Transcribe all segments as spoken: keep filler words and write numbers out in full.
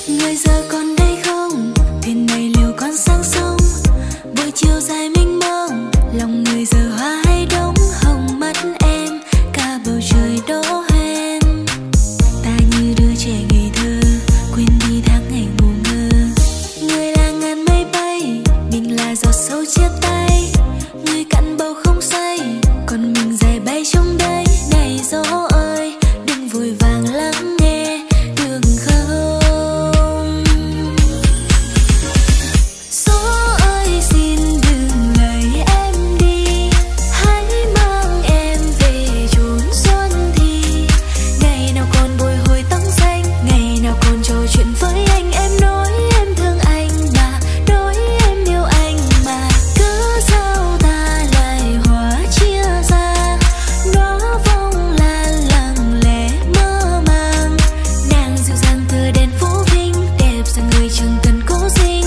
Người giờ còn đây không? Thuyền này liều con sang sông. Buổi chiều dài mênh mông, lòng người giờ hoa hay đống. Hồng mắt em, cả bầu trời đổ hoen. Ta như đứa trẻ ngây thơ, quên đi tháng ngày ngủ ngơ. Người là ngàn mây bay, mình là giọt sâu chia tay. Người cạn bầu không say, còn mình dài bay trong đây. Này gió ơi, đừng vội vàng lắng nghe, được không? Gió ơi xin đừng lấy em đi, hãy mang em về chốn xuân thì. Ngày nào còn bồi hồi tóc xanh, ngày nào còn trò chuyện với anh. Em nói em thương anh mà, nói em yêu anh mà. Cứ sao ta lại hóa chia ra, đóa phong lan lặng lẽ mơ màng. Nàng dịu dàng tựa đèn phố Vinh, đẹp dáng người chẳng cần cố dính.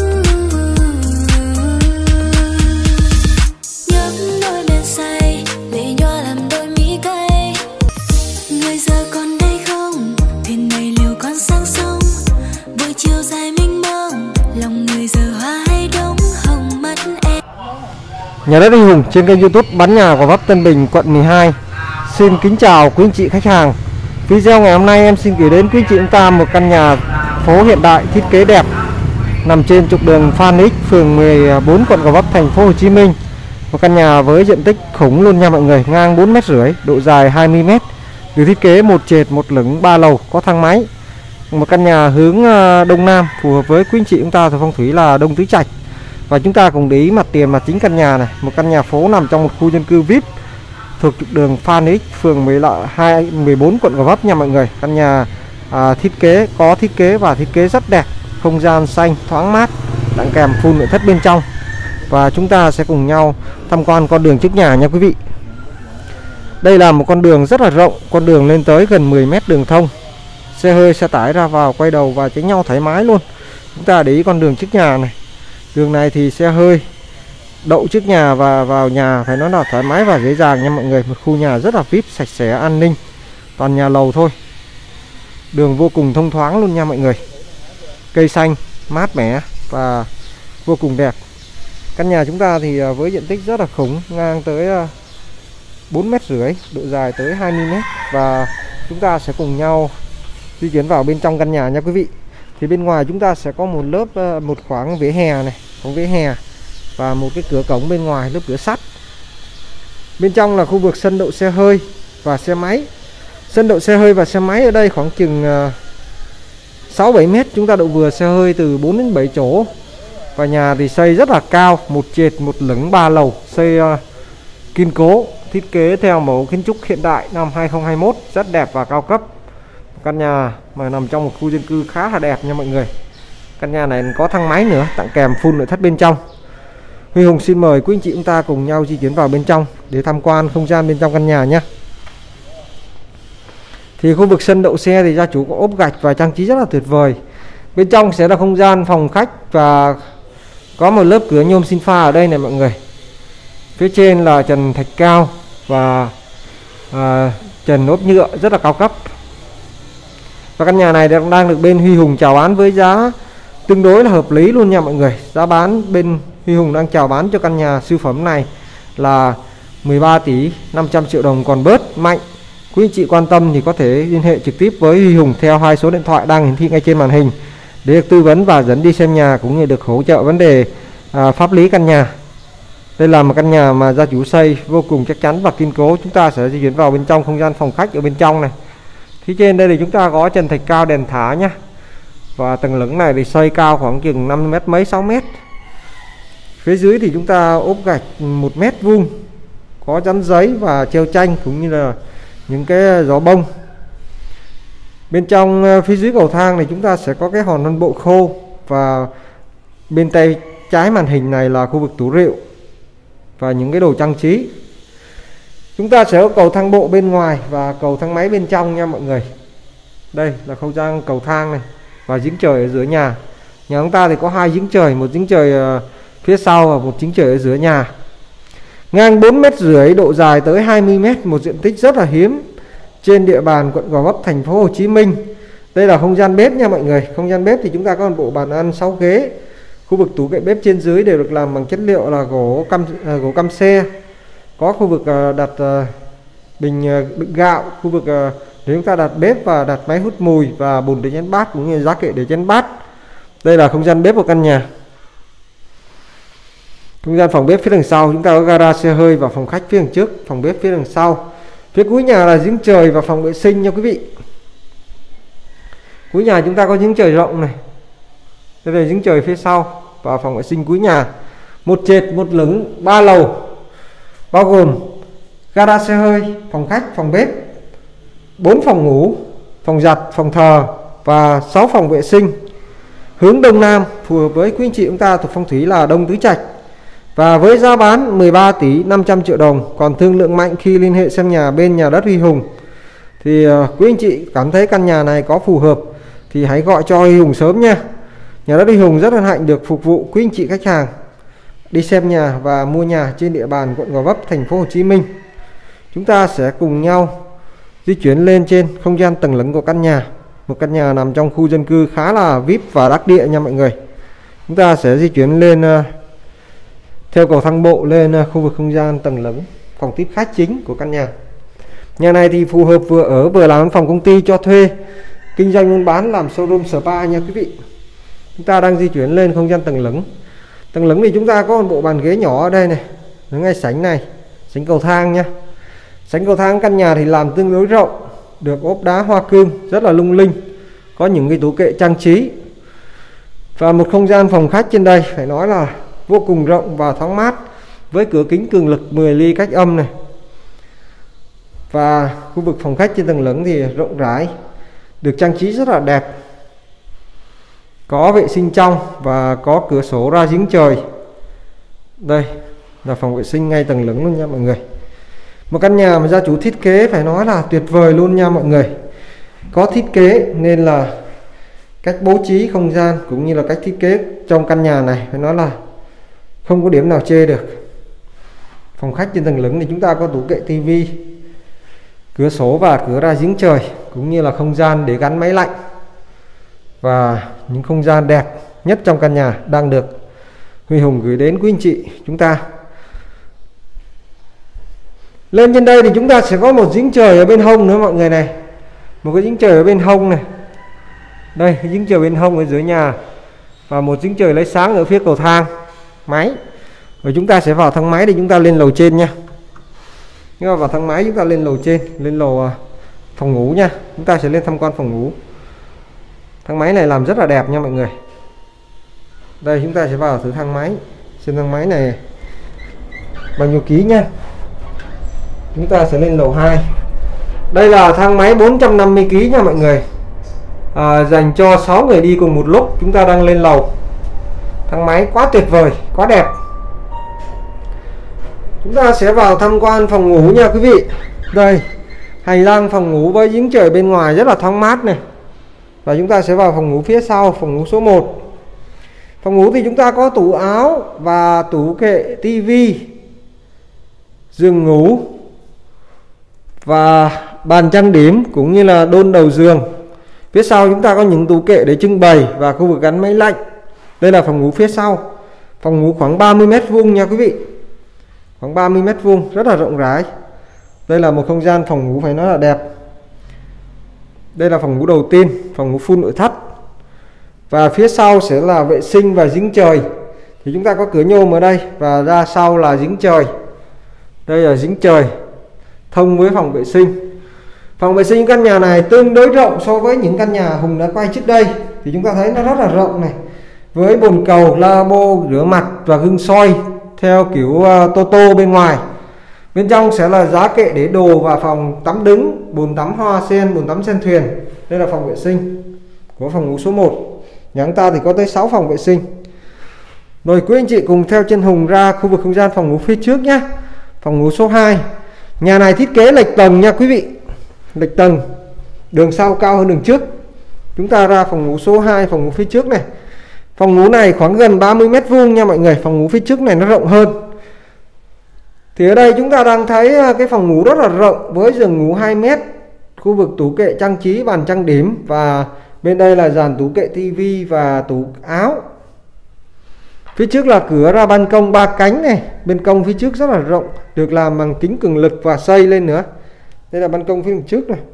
Nhấp đôi men say, lệ nhòa làm đôi mi cay. Người giờ còn đây không? Thuyền này liều con sang sông. Buổi chiều dài mênh mông, lòng người giờ hoa hay đống. Hồng mắt em. Nhà đất Huy Hùng trên kênh YouTube bán nhà Gò Vấp Tân Bình, quận mười hai. Xin kính chào quý anh chị khách hàng. Video ngày hôm nay em xin gửi đến quý anh chị chúng ta một căn nhà phố hiện đại thiết kế đẹp nằm trên trục đường Phan X, phường mười bốn, quận Gò Vấp, thành phố Hồ Chí Minh. Một căn nhà với diện tích khủng luôn nha mọi người, ngang bốn mét rưỡi, độ dài hai mươi mét. Được thiết kế một trệt một lửng ba lầu, có thang máy. Một căn nhà hướng đông nam, phù hợp với quý anh chị chúng ta theo phong thủy là Đông Tứ Trạch. Và chúng ta cùng để ý mặt tiền mặt chính căn nhà này, một căn nhà phố nằm trong một khu dân cư vi ai pi thuộc trục đường Phan X, phường mười bốn, quận Gò Vấp nha mọi người. Căn nhà à, thiết kế có thiết kế và thiết kế rất đẹp, không gian xanh thoáng mát, tặng kèm full nội thất bên trong. Và chúng ta sẽ cùng nhau tham quan con đường trước nhà nha quý vị. Đây là một con đường rất là rộng, con đường lên tới gần mười mét đường thông. Xe hơi, xe tải ra vào quay đầu và tránh nhau thoải mái luôn. Chúng ta để ý con đường trước nhà này. Đường này thì xe hơi đậu trước nhà và vào nhà phải nói là thoải mái và dễ dàng nha mọi người. Một khu nhà rất là vi ai pi, sạch sẽ, an ninh, toàn nhà lầu thôi. Đường vô cùng thông thoáng luôn nha mọi người. Cây xanh mát mẻ và vô cùng đẹp. Căn nhà chúng ta thì với diện tích rất là khủng, ngang tới bốn mét rưỡi, độ dài tới hai mươi mét. Và chúng ta sẽ cùng nhau di chuyển vào bên trong căn nhà nha quý vị. Thì bên ngoài chúng ta sẽ có một lớp, một khoảng vỉa hè này, khoảng vỉa hè và một cái cửa cổng bên ngoài, lớp cửa sắt. Bên trong là khu vực sân đậu xe hơi và xe máy. Sân đậu xe hơi và xe máy ở đây khoảng chừng sáu bảy mét, chúng ta đậu vừa xe hơi từ bốn đến bảy chỗ. Và nhà thì xây rất là cao, một trệt một lửng ba lầu, xây uh, kiên cố, thiết kế theo mẫu kiến trúc hiện đại năm hai không hai mốt, rất đẹp và cao cấp. Căn nhà mà nằm trong một khu dân cư khá là đẹp nha mọi người. Căn nhà này có thang máy nữa, tặng kèm full nội thất bên trong. Huy Hùng xin mời quý anh chị chúng ta cùng nhau di chuyển vào bên trong để tham quan không gian bên trong căn nhà nhé. Thì khu vực sân đậu xe thì gia chủ có ốp gạch và trang trí rất là tuyệt vời. Bên trong sẽ là không gian phòng khách và có một lớp cửa nhôm sinh pha ở đây này mọi người. Phía trên là trần thạch cao và à, trần ốp nhựa rất là cao cấp. Và căn nhà này đang được bên Huy Hùng chào bán với giá tương đối là hợp lý luôn nha mọi người. Giá bán bên Huy Hùng đang chào bán cho căn nhà siêu phẩm này là mười ba tỷ năm trăm triệu đồng còn bớt mạnh. Quý anh chị quan tâm thì có thể liên hệ trực tiếp với Huy Hùng theo hai số điện thoại đang hiển thị ngay trên màn hình để được tư vấn và dẫn đi xem nhà, cũng như được hỗ trợ vấn đề à, pháp lý căn nhà. Đây là một căn nhà mà gia chủ xây vô cùng chắc chắn và kiên cố. Chúng ta sẽ di chuyển vào bên trong không gian phòng khách ở bên trong này. Phía trên đây thì chúng ta có trần thạch cao đèn thả nhá. Và tầng lửng này thì xây cao khoảng chừng năm mét mấy, sáu mét. Phía dưới thì chúng ta ốp gạch một mét vuông, có chắn giấy và treo tranh cũng như là những cái gió bông. Bên trong phía dưới cầu thang này chúng ta sẽ có cái hòn non bộ khô, và bên tay trái màn hình này là khu vực tủ rượu và những cái đồ trang trí. Chúng ta sẽ có cầu thang bộ bên ngoài và cầu thang máy bên trong nha mọi người. Đây là không gian cầu thang này và giếng trời ở giữa nhà. Nhà chúng ta thì có hai giếng trời, một giếng trời phía sau và một giếng trời ở giữa nhà. Ngang bốn mét rưỡi, độ dài tới hai mươi mét, một diện tích rất là hiếm trên địa bàn quận Gò Vấp, thành phố Hồ Chí Minh. Đây là không gian bếp nha mọi người. Không gian bếp thì chúng ta có một bộ bàn ăn sáu ghế. Khu vực tủ kệ bếp trên dưới đều được làm bằng chất liệu là gỗ căm à, gỗ căm xe. Có khu vực à, đặt à, bình à, đựng gạo, khu vực à, để chúng ta đặt bếp và đặt máy hút mùi và bồn để chén bát cũng như giá kệ để chén bát. Đây là không gian bếp của căn nhà. Không gian phòng bếp phía đằng sau chúng ta có gara xe hơi và phòng khách phía đằng trước, phòng bếp phía đằng sau. Phía cuối nhà là giếng trời và phòng vệ sinh nha quý vị. Cuối nhà chúng ta có giếng trời rộng này. Đây là giếng trời phía sau và phòng vệ sinh cuối nhà. Một trệt, một lửng, ba lầu, bao gồm gara xe hơi, phòng khách, phòng bếp, bốn phòng ngủ, phòng giặt, phòng thờ và sáu phòng vệ sinh. Hướng đông nam phù hợp với quý anh chị chúng ta thuộc phong thủy là đông tứ trạch. Và với giá bán mười ba tỷ năm trăm triệu đồng, còn thương lượng mạnh khi liên hệ xem nhà bên nhà đất Huy Hùng. Thì uh, quý anh chị cảm thấy căn nhà này có phù hợp thì hãy gọi cho Huy Hùng sớm nha. Nhà đất Huy Hùng rất hân hạnh được phục vụ quý anh chị khách hàng đi xem nhà và mua nhà trên địa bàn quận Gò Vấp, thành phố Hồ Chí Minh. Chúng ta sẽ cùng nhau di chuyển lên trên không gian tầng lửng của căn nhà. Một căn nhà nằm trong khu dân cư khá là vi ai pi và đắc địa nha mọi người. Chúng ta sẽ di chuyển lên uh, theo cầu thang bộ lên uh, khu vực không gian tầng lửng, phòng tiếp khách chính của căn nhà. Nhà này thì phù hợp vừa ở vừa làm phòng công ty cho thuê, kinh doanh buôn bán, làm showroom spa nha quý vị. Chúng ta đang di chuyển lên không gian tầng lửng. Tầng lửng thì chúng ta có một bộ bàn ghế nhỏ ở đây này, ở ngay sảnh này, sảnh cầu thang nha. Sảnh cầu thang căn nhà thì làm tương đối rộng, được ốp đá hoa cương rất là lung linh, có những cái tủ kệ trang trí và một không gian phòng khách trên đây phải nói là vô cùng rộng và thoáng mát, với cửa kính cường lực mười ly cách âm này. Và khu vực phòng khách trên tầng lửng thì rộng rãi, được trang trí rất là đẹp, có vệ sinh trong và có cửa sổ ra giếng trời. Đây là phòng vệ sinh ngay tầng lửng luôn nha mọi người. Một căn nhà mà gia chủ thiết kế phải nói là tuyệt vời luôn nha mọi người. Có thiết kế nên là cách bố trí không gian cũng như là cách thiết kế trong căn nhà này phải nói là không có điểm nào chê được. Phòng khách trên tầng lửng thì chúng ta có tủ kệ tivi, cửa sổ và cửa ra giếng trời, cũng như là không gian để gắn máy lạnh và những không gian đẹp nhất trong căn nhà đang được Huy Hùng gửi đến quý anh chị chúng ta. Lên trên đây thì chúng ta sẽ có một giếng trời ở bên hông nữa mọi người này. Một cái giếng trời ở bên hông này. Đây, cái giếng trời bên hông ở dưới nhà. Và một giếng trời lấy sáng ở phía cầu thang máy. Rồi chúng ta sẽ vào thang máy để chúng ta lên lầu trên nha. Nhưng mà vào thang máy chúng ta lên lầu trên, lên lầu phòng ngủ nha. Chúng ta sẽ lên tham quan phòng ngủ. Thang máy này làm rất là đẹp nha mọi người. Đây chúng ta sẽ vào thử thang máy. Trên thang máy này bao nhiêu ký nha. Chúng ta sẽ lên lầu hai. Đây là thang máy bốn trăm năm mươi ký nha mọi người, à, dành cho sáu người đi cùng một lúc. Chúng ta đang lên lầu. Thang máy quá tuyệt vời, quá đẹp. Chúng ta sẽ vào tham quan phòng ngủ nha quý vị. Đây, hành lang phòng ngủ với giếng trời bên ngoài rất là thoáng mát này. Và chúng ta sẽ vào phòng ngủ phía sau, phòng ngủ số một. Phòng ngủ thì chúng ta có tủ áo và tủ kệ tivi, giường ngủ và bàn trang điểm cũng như là đôn đầu giường. Phía sau chúng ta có những tủ kệ để trưng bày và khu vực gắn máy lạnh. Đây là phòng ngủ phía sau. Phòng ngủ khoảng ba mươi mét vuông nha quý vị. Khoảng ba mươi mét vuông, rất là rộng rãi. Đây là một không gian phòng ngủ phải nói là đẹp. Đây là phòng ngủ đầu tiên, phòng ngủ full nội thất. Và phía sau sẽ là vệ sinh và giếng trời. Thì chúng ta có cửa nhôm ở đây và ra sau là giếng trời. Đây là giếng trời thông với phòng vệ sinh. Phòng vệ sinh căn nhà này tương đối rộng so với những căn nhà Hùng đã quay trước đây. Thì chúng ta thấy nó rất là rộng này, với bồn cầu, lavabo, rửa mặt và gương soi theo kiểu uh, tô tô bên ngoài. Bên trong sẽ là giá kệ để đồ và phòng tắm đứng, bồn tắm hoa sen, bồn tắm sen thuyền. Đây là phòng vệ sinh của phòng ngủ số một. Nhà chúng ta thì có tới sáu phòng vệ sinh. Rồi quý anh chị cùng theo chân Hùng ra khu vực không gian phòng ngủ phía trước nhé. Phòng ngủ số hai. Nhà này thiết kế lệch tầng nha quý vị. Lệch tầng, đường sau cao hơn đường trước. Chúng ta ra phòng ngủ số hai, phòng ngủ phía trước này. Phòng ngủ này khoảng gần ba mươi mét vuông nha mọi người. Phòng ngủ phía trước này nó rộng hơn. Thì ở đây chúng ta đang thấy cái phòng ngủ rất là rộng với giường ngủ hai mét, khu vực tủ kệ trang trí, bàn trang điểm và Bên đây là dàn tủ kệ tivi và tủ áo. Phía trước là cửa ra ban công ba cánh này. Bên công phía trước rất là rộng, được làm bằng kính cường lực và xây lên nữa. Đây là ban công phía đằng trước này.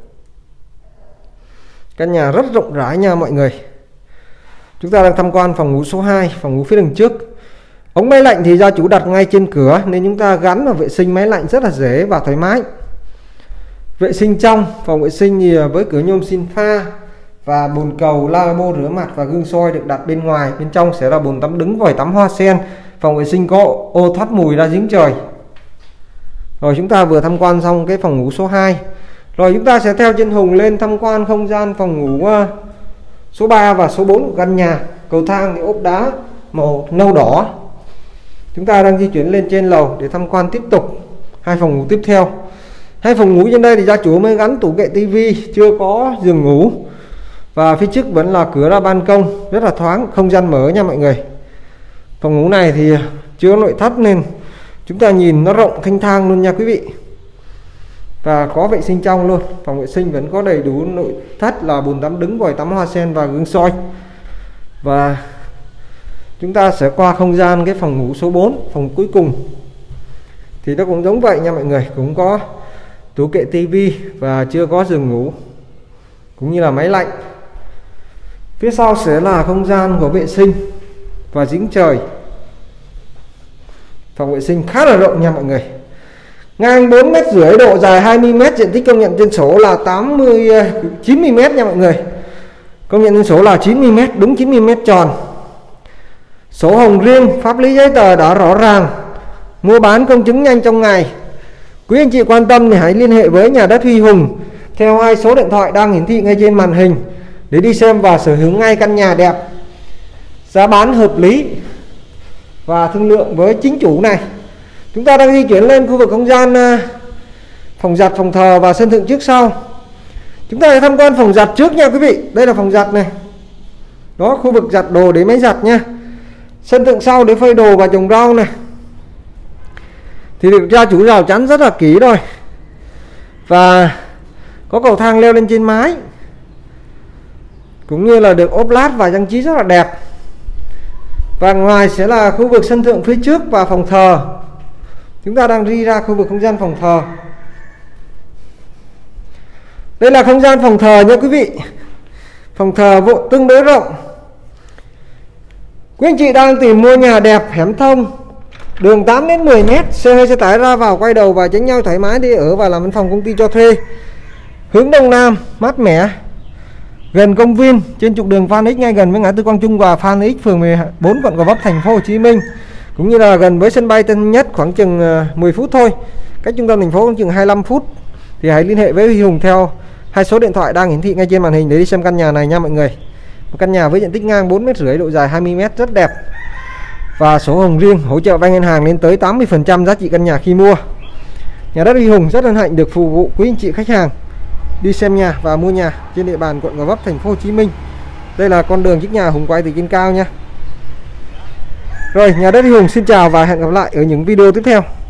Căn nhà rất rộng rãi nha mọi người. Chúng ta đang tham quan phòng ngủ số hai, phòng ngủ phía đằng trước. Ống máy lạnh thì gia chủ đặt ngay trên cửa nên chúng ta gắn và vệ sinh máy lạnh rất là dễ và thoải mái. Vệ sinh trong phòng vệ sinh thì với cửa nhôm xin pha và bồn cầu, lavabo rửa mặt và gương soi được đặt bên ngoài. Bên trong sẽ là bồn tắm đứng, vòi tắm hoa sen. Phòng vệ sinh có ô thoát mùi ra giếng trời. Rồi chúng ta vừa tham quan xong cái phòng ngủ số hai. Rồi chúng ta sẽ theo chân Hùng lên tham quan không gian phòng ngủ số ba và số bốn của căn nhà. Cầu thang thì ốp đá màu nâu đỏ. Chúng ta đang di chuyển lên trên lầu để tham quan tiếp tục hai phòng ngủ tiếp theo. Hai phòng ngủ trên đây thì gia chủ mới gắn tủ kệ tivi, chưa có giường ngủ. Và phía trước vẫn là cửa ra ban công, rất là thoáng, không gian mở nha mọi người. Phòng ngủ này thì chưa có nội thất nên chúng ta nhìn nó rộng thanh thang luôn nha quý vị. Và có vệ sinh trong luôn. Phòng vệ sinh vẫn có đầy đủ nội thất là bồn tắm đứng, vòi tắm hoa sen và gương soi. Và chúng ta sẽ qua không gian cái phòng ngủ số bốn, phòng cuối cùng. Thì nó cũng giống vậy nha mọi người, cũng có tủ kệ tivi và chưa có giường ngủ, cũng như là máy lạnh. Phía sau sẽ là không gian của vệ sinh và giếng trời. Phòng vệ sinh khá là rộng nha mọi người. Ngang bốn mét rưỡi, độ dài hai mươi mét, diện tích công nhận trên sổ là tám mươi chín mươi mét nha mọi người. Công nhận trên sổ là chín mươi mét, đúng chín mươi mét tròn. Sổ hồng riêng, pháp lý giấy tờ đã rõ ràng. Mua bán công chứng nhanh trong ngày. Quý anh chị quan tâm thì hãy liên hệ với nhà đất Huy Hùng theo hai số điện thoại đang hiển thị ngay trên màn hình để đi xem và sở hữu ngay căn nhà đẹp, giá bán hợp lý và thương lượng với chính chủ này. Chúng ta đang di chuyển lên khu vực không gian phòng giặt, phòng thờ và sân thượng trước sau. Chúng ta sẽ tham quan phòng giặt trước nha quý vị. Đây là phòng giặt này. Đó, khu vực giặt đồ để máy giặt nha. Sân thượng sau để phơi đồ và trồng rau này. Thì được gia chủ rào chắn rất là kỹ rồi. Và có cầu thang leo lên trên mái, cũng như là được ốp lát và trang trí rất là đẹp. Và ngoài sẽ là khu vực sân thượng phía trước và phòng thờ. Chúng ta đang đi ra khu vực không gian phòng thờ. Đây là không gian phòng thờ nha quý vị. Phòng thờ vô tương đối rộng. Quý anh chị đang tìm mua nhà đẹp, hẻm thông, đường tám đến mười mét, xe hơi xe tải ra vào quay đầu và tránh nhau thoải mái đi ở và làm văn phòng công ty cho thuê. Hướng đông nam, mát mẻ, gần công viên, trên trục đường Phan X, ngay gần với ngã tư Quang Trung và Phan X, phường mười bốn, quận Gò Vấp, thành phố Hồ Chí Minh, cũng như là gần với sân bay Tân Nhất, khoảng chừng mười phút thôi, cách trung tâm thành phố khoảng chừng hai mươi lăm phút. Thì hãy liên hệ với Huy Hùng theo hai số điện thoại đang hiển thị ngay trên màn hình để đi xem căn nhà này nha mọi người. Một căn nhà với diện tích ngang bốn mét rưỡi, độ dài hai mươi mét, rất đẹp. Và sổ hồng riêng, hỗ trợ vay ngân hàng lên tới tám mươi phần trăm giá trị căn nhà khi mua. Nhà đất Huy Hùng rất hân hạnh được phục vụ quý anh chị khách hàng đi xem nhà và mua nhà trên địa bàn quận Gò Vấp, thành phố Hồ Chí Minh. Đây là con đường chiếc nhà Hùng quay từ trên cao nha. Rồi, nhà đất Huy Hùng xin chào và hẹn gặp lại ở những video tiếp theo.